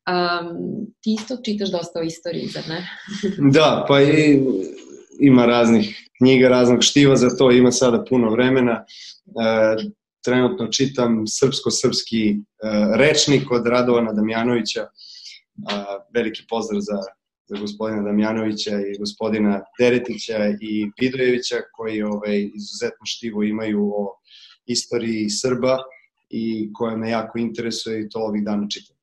Ti isto čitaš dosta o istoriji, zar ne? Da, pa ima raznih knjiga, raznog štiva za to, ima sada puno vremena. Trenutno čitam srpsko-srpski rečnik od Radovana Damjanovića. Veliki pozdrav za gospodina Damjanovića i gospodina Deretića i Vidojevića, koji izuzetno štivo imaju o istoriji Srba i koje me jako interesuje i to ovih dana čitam.